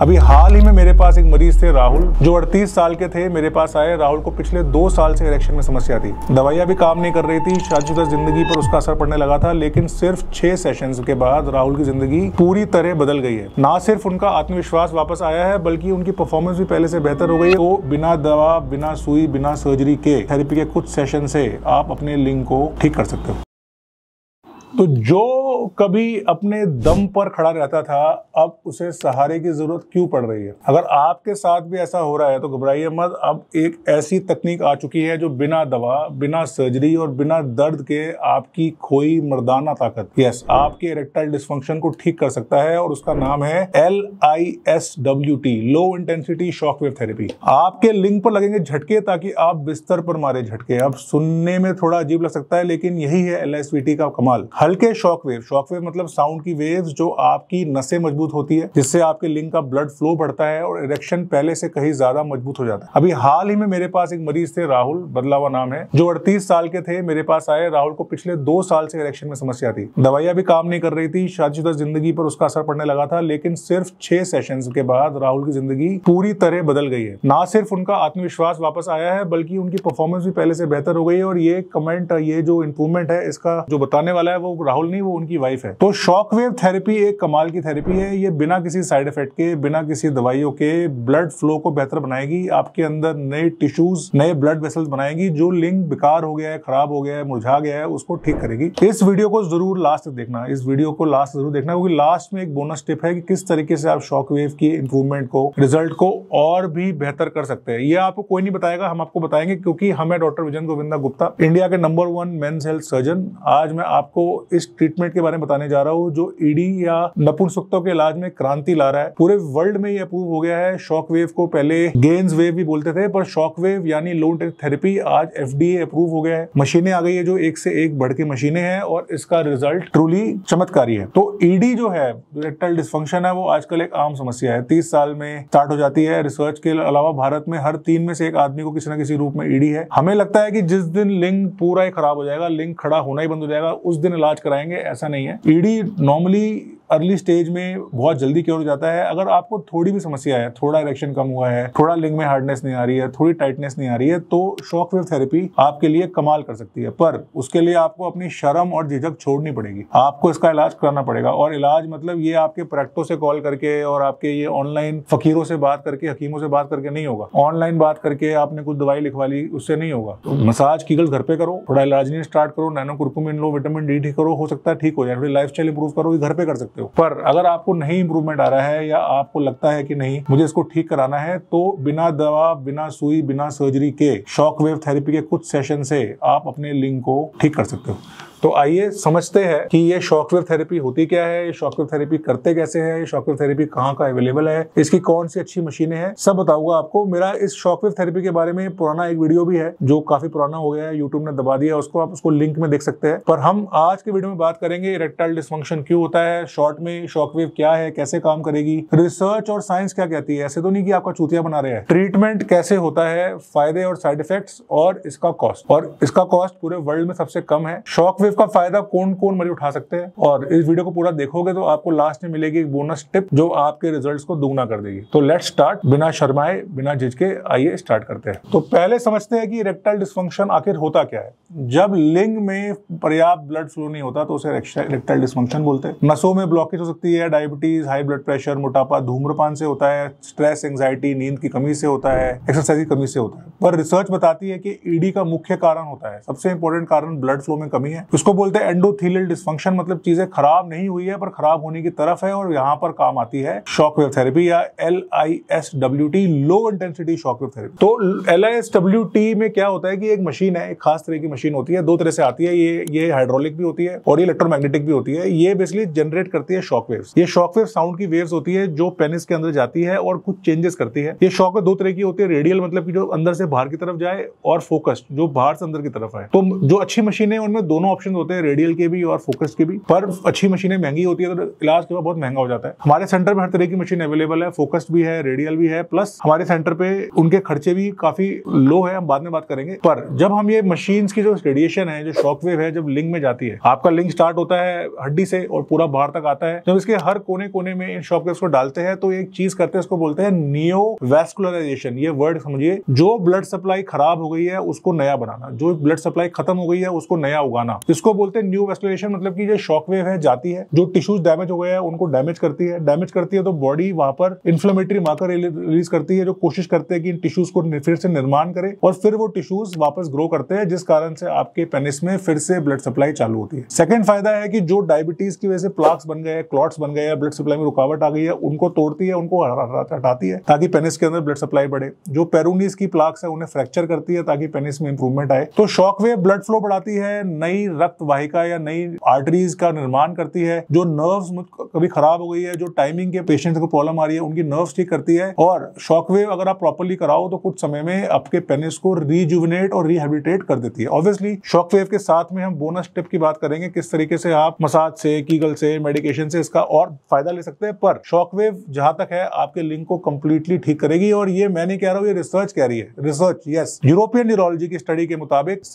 अभी हाल ही में मेरे पास एक मरीज थे राहुल, जो 38 साल के थे। मेरे पास आए। राहुल को पिछले 2 साल से इरेक्शन में समस्या थी। दवाइयां भी काम नहीं कर रही थी, शादीशुदा जिंदगी पर उसका असर पड़ने लगा था। लेकिन सिर्फ 6 सेशंस के बाद राहुल की जिंदगी पूरी तरह बदल गई है। ना सिर्फ उनका आत्मविश्वास वापस आया है, बल्कि उनकी परफॉर्मेंस भी पहले से बेहतर हो गई है। तो बिना दवा, बिना सुई, बिना सर्जरी के थेरेपी के कुछ सेशन से आप अपने लिंग को ठीक कर सकते हो। तो जो कभी अपने दम पर खड़ा रहता था, अब उसे सहारे की जरूरत क्यों पड़ रही है? अगर आपके साथ भी ऐसा हो रहा है तो घबराइए मत। अब एक ऐसी तकनीक आ चुकी है जो बिना दवा, बिना सर्जरी और बिना दर्द के आपकी खोई मर्दाना ताकत, आपके इरेक्टाइल डिस्फंक्शन को ठीक कर सकता है। और उसका नाम है LISWT, low intensity shock wave therapy. आपके लिंग पर लगेंगे झटके ताकि आप बिस्तर पर मारे झटके। अब सुनने में थोड़ा अजीब लग सकता है, लेकिन यही है LISWT का कमाल। हल्के शॉक वेव मतलब साउंड की वेव्स जो आपकी नसें मजबूत होती है, जिससे आपके लिंग का ब्लड फ्लो बढ़ता है और इरेक्शन पहले से कहीं ज्यादा मजबूत हो जाता है। अभी हाल ही में मेरे पास एक मरीज थे राहुल, बदलावा नाम है, जो 38 साल के थे। मेरे पास आए। राहुल को पिछले 2 साल से इरेक्शन में समस्या थी। दवाइयां भी काम नहीं कर रही थी, शादीशुदा जिंदगी पर उसका असर पड़ने लगा था। लेकिन सिर्फ 6 सेशंस के बाद राहुल की जिंदगी पूरी तरह बदल गई है। ना सिर्फ उनका आत्मविश्वास वापस आया है, बल्कि उनकी परफॉर्मेंस भी पहले से बेहतर हो गई है। और ये कमेंट, ये जो इंप्रूवमेंट है, इसका जो बताने वाला है वो राहुल नहीं, वो उनकी वाइफ है। तो शॉक वेव थेरेपी एक कमाल की थेरेपी है। ये बिना किसी साइड इफेक्ट के, बिना किसी दवाइयों के ब्लड फ्लो को बेहतर बनाएगी। आपके अंदर नए टिश्यूज, नए ब्लड वेसल्स बनाएगी। जो लिंग बेकार हो गया है, खराब हो गया है, मुरझा गया है, उसको ठीक करेगी। इस वीडियो को जरूर लास्ट तक देखना। इस वीडियो को लास्ट जरूर देखना, क्योंकि लास्ट में एक बोनस टिप है कि किस तरीके से आप शॉक वेव की इंप्रूवमेंट को, रिजल्ट को और भी बेहतर कर सकते हैं। ये आपको कोई नहीं बताएगा, हम आपको बताएंगे, क्योंकि हमें डॉक्टर विजन गोविंदा गुप्ता, इंडिया के नंबर 1 मेंस हेल्थ सर्जन। आज मैं आपको इस ट्रीटमेंट के बारे में बताने जा रहा हूं जो ईडी या नपुंसकत्व के इलाज में क्रांति ला रहा है। पूरे वर्ल्ड में ये अप्रूव हो गया है। शॉक वेव को पहले गेन्स वेव भी बोलते थे, पर शॉक वेव यानी लो इंटेंसिटी थेरेपी आज FDA अप्रूव हो गया है। मशीनें आ गई है जो एक से एक बढ़ के मशीनें हैं, और इसका रिजल्ट ट्रूली चमत्कारी है। तो ईडी जो है, इरेक्टाइल डिस्फंक्शन है, वो आजकल एक आम समस्या है। 30 साल में स्टार्ट हो जाती है। रिसर्च के अलावा भारत में हर 3 में से 1 आदमी को किसी न किसी रूप में ईडी है। हमें लगता है कि जिस दिन लिंग पूरा ही खराब हो जाएगा, लिंग खड़ा होना ही बंद हो जाएगा, उस दिन इलाज कराएंगे, ऐसा नहीं है। ईडी नॉर्मली अर्ली स्टेज में बहुत जल्दी क्योर हो जाता है। अगर आपको थोड़ी भी समस्या है, थोड़ा इरेक्शन कम हुआ है, थोड़ा लिंग में हार्डनेस नहीं आ रही है, थोड़ी टाइटनेस नहीं आ रही है, तो शॉक वेव थेरेपी आपके लिए कमाल कर सकती है। पर उसके लिए आपको अपनी शर्म और झिझक छोड़नी पड़ेगी। आपको इसका इलाज कराना पड़ेगा। और इलाज मतलब ये आपके प्रैक्टो से कॉल करके और आपके ये ऑनलाइन फकीरों से बात करके, हकीमों से बात करके नहीं होगा। ऑनलाइन बात करके आपने कुछ दवाई लिखवा ली, उससे नहीं होगा। तो मसाज कीगल घर पे करो, थोड़ा इलाज स्टार्ट करो, नैनो कुरकुमिन लो, विटामिन D ठीक करो, हो सकता है ठीक हो जाए। थोड़ी लाइफस्टाइल इंप्रूव करो, घर पे कर सकते हो। पर अगर आपको नहीं इंप्रूवमेंट आ रहा है, या आपको लगता है कि नहीं मुझे इसको ठीक कराना है, तो बिना दवा, बिना सुई, बिना सर्जरी के शॉक वेव थेरेपी के कुछ सेशन से आप अपने लिंग को ठीक कर सकते हो। तो आइए समझते हैं कि ये शॉक वेव थेरेपी होती क्या है, ये शॉक वेव थेरेपी करते कैसे हैं, ये शॉक वेव थेरेपी कहाँ का अवेलेबल है, इसकी कौन सी अच्छी मशीनें हैं, सब बताऊंगा आपको। मेरा इस शॉक वेव थेरेपी के बारे में पुराना एक वीडियो भी है, जो काफी पुराना हो गया है, यूट्यूब ने दबा दिया उसको, आप उसको लिंक में देख सकते हैं। पर हम आज के वीडियो में बात करेंगे इरेक्टाइल डिस्फंक्शन क्यों होता है, शॉर्ट में शॉक वेव क्या है, कैसे काम करेगी, रिसर्च और साइंस क्या कहती है। ऐसे तो नहीं कि आपका चूतिया बना रहे हैं। ट्रीटमेंट कैसे होता है, फायदे और साइड इफेक्ट्स, और इसका कॉस्ट। और इसका कॉस्ट पूरे वर्ल्ड में सबसे कम है। शॉक वेव का फायदा कौन मरीज उठा सकते हैं, और इस वीडियो को पूरा देखोगे तो आपको लास्ट में मिलेगी एक बोनस टिप जो आपके रिजल्ट्स को दुगना कर देगी। तो लेट्स स्टार्ट, बिना शर्माए, बिना झिझके, आइए स्टार्ट करते हैं। तो पहले समझते हैं कि इरेक्टाइल डिस्फंक्शन आखिर होता क्या है। जब लिंग में पर्याप्त ब्लड फ्लो नहीं होता तो उसे इरेक्टाइल डिस्फंक्शन बोलते हैं। नसों में ब्लॉकेज हो सकती है, डायबिटीज, हाई ब्लड प्रेशर, मोटापा, धूम्रपान से होता है, स्ट्रेस, एंजाइटी, नींद की कमी से होता है, एक्सरसाइज की कमी से होता है। पर रिसर्च बताती है कि ईडी का मुख्य कारण होता है, सबसे इंपॉर्टेंट कारण ब्लड फ्लो में कमी है। उसको बोलते हैं एंडोथेलियल डिस्फंक्शन, मतलब चीजें खराब नहीं हुई है पर खराब होने की तरफ है, और यहाँ पर काम आती है शॉक वेव थेरेपी या LISWT, low intensity shock wave therapy. तो LISWT में क्या होता है कि एक मशीन है, एक खास तरह की मशीन होती है, 2 तरह से आती है। ये हाइड्रोलिक भी होती है और ये इलेक्ट्रोमैग्नेटिक भी होती है। ये बेसिकली जनरेट करती है शॉक वेव्स। ये शॉक वेव साउंड की वेव्स होती है जो पेनिस के अंदर जाती है और कुछ चेंजेस करती है। ये शॉक वेव 2 तरह की होती है, रेडियल मतलब कि जो अंदर से बाहर की तरफ जाए, और फोकस्ड जो बाहर से अंदर की तरफ है। तो जो अच्छी मशीन है उनमें दोनों ऑप्शन मशीन होते हैं, रेडियल के भी और फोकस के भी, पर अच्छी मशीनें महंगी होती है तो इलाज के बाद बहुत महंगा हो जाता है। हमारे सेंटर में हर तरह की मशीन अवेलेबल है, फोकस्ड भी है, रेडियल भी है, प्लस हमारे सेंटर पे उनके खर्चे भी काफी लो है, हम बाद में बात करेंगे। पर जब हम ये मशीन की जो रेडिएशन है, जो शॉकवेव है, जब लिंग में जाती है, आपका लिंग स्टार्ट होता है हड्डी से और पूरा बाहर तक आता है, जब इसके हर कोने कोने में इन शॉकवेव्स को डालते हैं तो एक चीज करते हैं, उसको बोलते हैं नियोवैस्कुलराइजेशन। ये वर्ड समझिए, जो ब्लड सप्लाई खराब हो गई है उसको नया बनाना, जो ब्लड सप्लाई खत्म हो गई है उसको नया उगाना, इसको बोलते हैं नियोवैस्कुलराइजेशन। मतलब कि जो शॉकवेव है जाती है, जो टिश्यूज डैमेज हो गए हैं उनको डैमेज करती है तो बॉडी वहां पर इन्फ्लेमेटरी मार्कर रिलीज करती है, जो कोशिश करते हैं कि इन टिश्यूज को फिर से निर्माण करे और फिर वो टिश्यूज वापस ग्रो करते हैं, जिस कारण से आपके पेनिस में फिर से ब्लड सप्लाई चालू होती है। सेकंड फायदा है कि जो डायबिटीज की वजह से प्लाक्स बन गए, क्लॉट्स बन गए, ब्लड सप्लाई में रुकावट आ गई है, उनको तोड़ती है, उनको हटाती है ताकि पेनिस के अंदर ब्लड सप्लाई बढ़े। जो पेरूनीज की प्लाक्स है उन्हें फ्रैक्चर करती है ताकि पेनिस में इंप्रूवमेंट आए। तो शॉकवेव ब्लड फ्लो बढ़ाती है, नई रक्त वाहिका या नई आर्टरीज का निर्माण करती है, जो नर्व्स कभी खराब हो गई है, जो टाइमिंग के पेशेंट्स को प्रॉब्लम आ रही है, उनकी नर्व्स ठीक करती है। और शॉकवेव अगर आप प्रॉपर्ली कराओ तो कुछ समय में आपके पेनिस को रिजुविनेट और रिहेबिलिटेट कर देती है। ऑब्वियसली शॉकवेव के साथ में हम बोनस टिप की बात करेंगे, किस तरीके से आप मसाज से, कीगल से, मेडिकेशन से इसका और फायदा ले सकते हैं। पर शॉकवेव जहां तक है आपके लिंग को कंप्लीटली ठीक करेगी, और ये मैं नहीं कह रहा हूं, ये रिसर्च कह रही है। रिसर्च, यस, यूरोपियन न्यूरोलॉजी की स्टडी के मुताबिक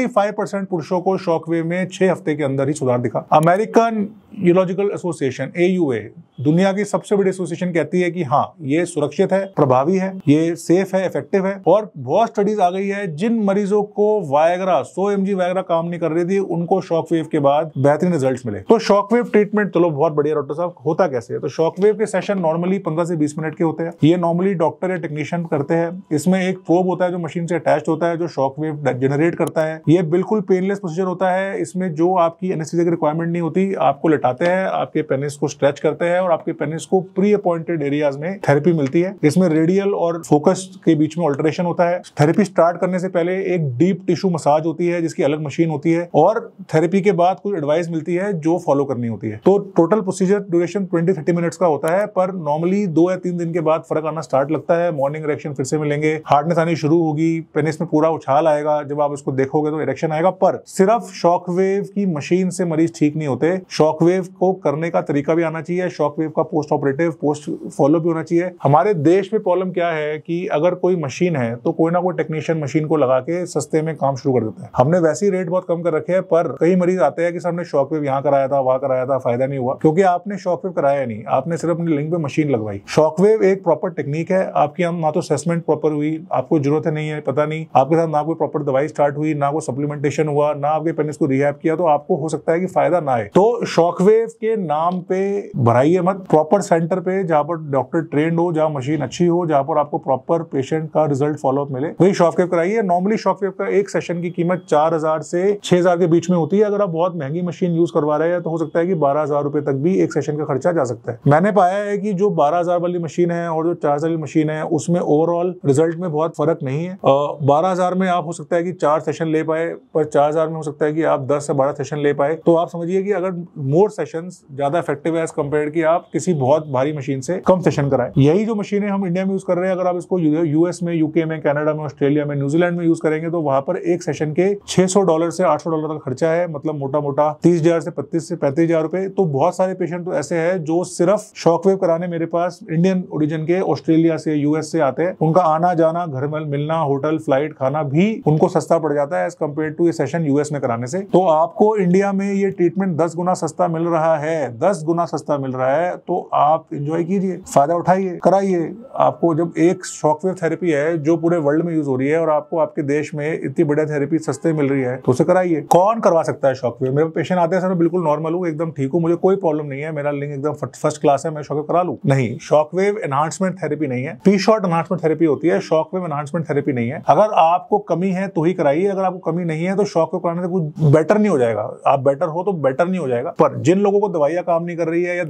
75% पुरुषों को शॉकवेव में 6 हफ्ते के अंदर ही सुधार दिखा। अमेरिकन यूरोलॉजिकल एसोसिएशन AUA, दुनिया की सबसे बड़ी एसोसिएशन, कहती है कि हाँ ये सुरक्षित है, प्रभावी है, ये सेफ है, इफेक्टिव है। और बहुत स्टडीज आ गई है, जिन मरीजों को वायग्रा 100 mg वायग्रा काम नहीं कर रही थी, उनको शॉकवेव के बाद बेहतरीन रिजल्ट्स मिले। तो शॉकवेव ट्रीटमेंट, चलो बहुत बढ़िया डॉक्टर साहब, होता कैसे है? तो शॉकवेव के सेशन नॉर्मली 15 से 20 मिनट के होते हैं। ये नॉर्मली डॉक्टर या टेक्नीशियन करते हैं। इसमें एक प्रोब होता है जो मशीन से अटैच होता है, जो शॉकवेव जनरेट करता है। ये बिल्कुल पेनलेस प्रोसीजर होता है। इसमें जो आपकी एनेस्थीसिया की रिक्वायरमेंट नहीं होती, आपको लेटाते हैं, आपके पेनिस को स्ट्रेच करते हैं और आपके पेनिस को प्री अपॉइंटेड एरियाज में थेरेपी मिलती है। इसमें रेडियल और फोकस के बीच में अल्टरेशन होता है। थेरेपी स्टार्ट करने से पहले एक डीप टिश्यू मसाज होती है, जिसकी अलग मशीन होती है, और थेरेपी के बाद कुछ एडवाइस मिलती है जो फॉलो करनी होती है। तो टोटल प्रोसीजर ड्यूरेशन 20-30 मिनट्स का होता है, पर नॉर्मली 2 या 3 दिन के बाद फर्क आना स्टार्ट लगता है। मॉर्निंग इरेक्शन फिर से मिलेंगे, हार्डनेस आनी शुरू होगी, पेनिस में पूरा उछाल आएगा, जब आप इसको देखोगे तो इरेक्शन आएगा। पर सिर्फ शॉकवेव की मशीन से मरीज ठीक नहीं होते, शॉकवेव को करने का तरीका भी आना चाहिए, शॉकवेव का पोस्ट ऑपरेटिव पोस्ट फॉलो भी होना चाहिए। हमारे देश में प्रॉब्लम क्या है कि अगर कोई मशीन है तो कोई ना कोई टेक्नीशियन मशीन को लगा के सस्ते में काम शुरू कर देता है। हमने वैसे ही रेट बहुत कम कर रखे हैं, पर कई मरीज आते हैं कि सर हमने शॉकवेव यहाँ कराया था, वहां कराया था, फायदा नहीं हुआ, क्योंकि आपने शॉकवेव कराया नहीं, आपने सिर्फ अपनी लिंग पे मशीन लगवाई। शॉकवेव एक प्रॉपर टेक्निक है, आपकी ना तो असेसमेंट प्रॉपर हुई, आपको जरूरत नहीं है, पता नहीं, आपके साथ ना कोई प्रॉपर दवाई स्टार्ट हुई, ना कोई सप्लीमेंटेशन हुआ, ना आपके पेनिस को रिहैब किया, तो आपको हो सकता है कि फायदा ना आए। तो शॉकवेव के नाम पे भराइए मत, प्रॉपर सेंटर पे जहां पर डॉक्टर ट्रेंड हो, जहां मशीन अच्छी हो, जहां पर आपको प्रॉपर पेशेंट का रिजल्ट फॉलोअप मिले, वही शॉकवेव कराइए। नॉर्मली शॉकवेव का एक सेशन की कीमत 4000 से 6000 के बीच में होती है। अगर आप बहुत महंगी मशीन यूज करवा रहे हैं तो हो सकता है कि 12000 रुपए तक भी एक सेशन का खर्चा जा सकता है। मैंने पाया है कि जो 12000 वाली मशीन है और जो 4000 वाली मशीन है, उसमें ओवरऑल रिजल्ट में बहुत फर्क नहीं है। 12000 में आप हो सकता है कि 4 सेशन ले पाए, पर 4000 में हो सकता है कि आप 10 से 12 सेशन ले पाए। तो आप समझिए कि अगर मोर सेशंस ज्यादा इफेक्टिव है एज कंपेयर कि आप किसी बहुत भारी मशीन से कम सेशन कराएं। यही जो मशीनें हम इंडिया में यूज कर रहे हैं, अगर आप इसको यूएस में, यूके में, कनाडा में, ऑस्ट्रेलिया में, न्यूजीलैंड में यूज करेंगे तो वहां पर एक सेशन के $600 से $800 का खर्चा है, मतलब मोटा मोटा 30,000 से 35,000 से 35,000 रुपए। तो बहुत सारे पेशेंट तो ऐसे हैं जो सिर्फ शॉकवेव कराने मेरे पास इंडियन ओरिजिन के, ऑस्ट्रेलिया से, यूएस से आते हैं। उनका आना जाना, घर में मिलना, होटल, फ्लाइट, खाना भी उनको सस्ता पड़ जाता है एज कम्पेयर टू ये सेशन यूएस में कराने से। तो आपको इंडिया में ये ट्रीटमेंट 10 गुना सस्ता मिल रहा है, 10 गुना सस्ता मिल रहा है। तो आप एंजॉय कीजिए, फायदा उठाइए, कराइए। आपको जब एक शॉकवेव थेरेपी है जो पूरे वर्ल्ड में यूज हो रही है और आपको आपके देश में इतनी बढ़िया थेरेपी सस्ते मिल रही है तो उसे कराइए। कौन करवा सकता है शॉकवेव? मेरे पेशेंट आते हैं सर मैं बिल्कुल नॉर्मल हूँ, एकदम ठीक हूँ, मुझे कोई प्रॉब्लम नहीं है, मेरा लिंग एकदम फर्स्ट क्लास है, मैं शॉकवेव करा लूं? नहीं, शॉकवेव एनहांसमेंट थेरेपी नहीं है, पी शॉट एनहांसमेंट थेरेपी होती है, शॉकवेव एनहांसमेंट थेरेपी नहीं है। अगर आपको कमी है तो ही कराइए, अगर आपको कमी नहीं है तो शॉकवेव कराने से कुछ बेटर नहीं हो जाएगा। आप बेटर हो तो बेटर नहीं हो जाएगा। पर जिन लोगों को दवाइयां काम नहीं कर रही है या दवाइयां छोड़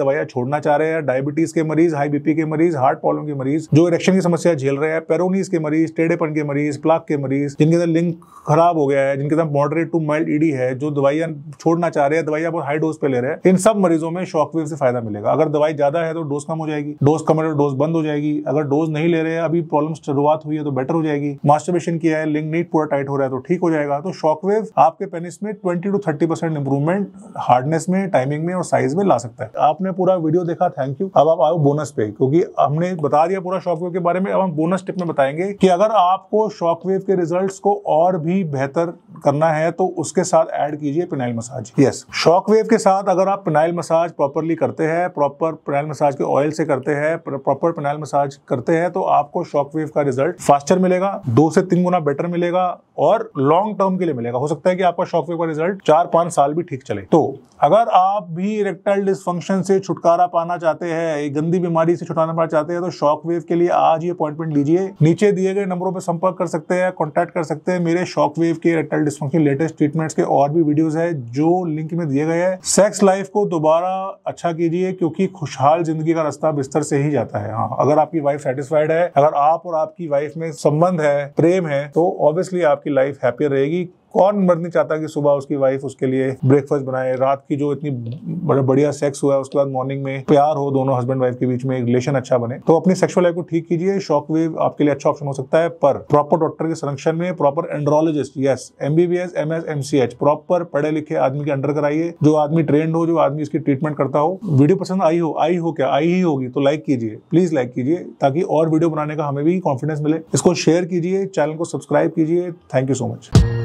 छोड़ना चाह रहे हैं, डायबिटीज के मरीज, हाई बीपी के मरीज, हार्ट प्रॉब्लम के मरीज, जो इरेक्शन की समस्या झेल रहे हैं, पेरोनीज के मरीज, टेढ़ेपन के मरीज, प्लाक के मरीज, जिनके अंदर लिंग खराब हो गया है, जिनके अंदर मॉडरेट टू माइल्ड ईडी है, जो दवाइयां छोड़ना चाह रहे हैं, दवाइयां बहुत हाई डोज पे ले रहे हैं, इन सब मरीजों में शॉकवेव से फायदा मिलेगा। अगर दवाई ज्यादा है तो डोज कम हो जाएगी, डोज कम है तो डोज बंद हो जाएगी। अगर डोज नहीं ले रहे हैं, अभी प्रॉब्लम शुरुआत हुई है तो बेटर हो जाएगी। मास्टरबेशन किया है, लिंग नीट पूरा टाइट हो रहा है तो ठीक हो जाएगा। तो शॉकवेव आपके पेनिस में 20 to 30% इंप्रूवमेंट हार्डनेस में, टाइमिंग में और साइज में ला सकता है। आपने पूरा वीडियो देखा, थैंक यू। अब आप आओ बोनस पे, क्योंकि हमने बता दिया पूरा शॉकवेव के बारे में। अब हम बोनस टिप में बताएंगे कि अगर आपको शॉकवेव के रिजल्ट्स को और भी बेहतर करना है तो उसके साथ ऐड कीजिए पिनाइल मसाज। यस, शॉकवेव के साथ अगर आप पिनाइल मसाज प्रॉपरली करते हैं, प्रॉपर पिनाइल मसाज के ऑयल से करते हैं, प्रॉपर पिनाइल मसाज करते हैं, तो आपको शॉकवेव का रिजल्ट फास्टर मिलेगा, 2 से 3 गुना बेटर मिलेगा और लॉन्ग टर्म के लिए मिलेगा। हो सकता है कि आपका शॉकवेव का रिजल्ट 4-5 साल भी ठीक चले। तो अगर आप भी इरेक्टाइल डिसफंक्शन से छुटकारा पाना चाहते हैं, एक गंदी बीमारी से छुटकारा पाना चाहते हैं, तो शॉकवेव के लिए आज ही अपॉइंटमेंट लीजिए। नीचे दिए गए नंबरों पर संपर्क कर सकते हैं, कॉन्टैक्ट कर सकते हैं। मेरे शॉकवेव के इरेक्टाइल डिसफंक्शन लेटेस्ट ट्रीटमेंट्स के और भी वीडियोस है जो लिंक में दिए गए हैं। सेक्स लाइफ को दोबारा अच्छा कीजिए, क्योंकि खुशहाल जिंदगी का रास्ता बिस्तर से ही जाता है। हाँ, अगर आपकी वाइफ सेटिस्फाइड है, अगर आप और आपकी वाइफ में संबंध है, प्रेम है, तो ऑब्वियसली आपकी लाइफ हैप्पियर रहेगी। कौन मर्द नहीं चाहता कि सुबह उसकी वाइफ उसके लिए ब्रेकफास्ट बनाए, रात की जो इतनी बढ़िया सेक्स हुआ है उसके बाद मॉर्निंग में प्यार हो, दोनों हस्बैंड वाइफ के बीच में एक रिलेशन अच्छा बने। तो अपनी सेक्सुअल लाइफ को ठीक कीजिए। शॉकवेव आपके लिए अच्छा ऑप्शन हो सकता है, पर प्रॉपर डॉक्टर के संरक्षण में, proper andrologist, yes, MBBS, MS, MCH, proper पढ़े लिखे आदमी के अंडर कराइए, जो आदमी ट्रेंड हो, जो आदमी इसकी ट्रीटमेंट करता हो। वीडियो पसंद आई ही होगी तो लाइक कीजिए, प्लीज लाइक कीजिए, ताकि और वीडियो बनाने का हमें भी कॉन्फिडेंस मिले। इसको शेयर कीजिए, चैनल को सब्सक्राइब कीजिए। Thank you so much.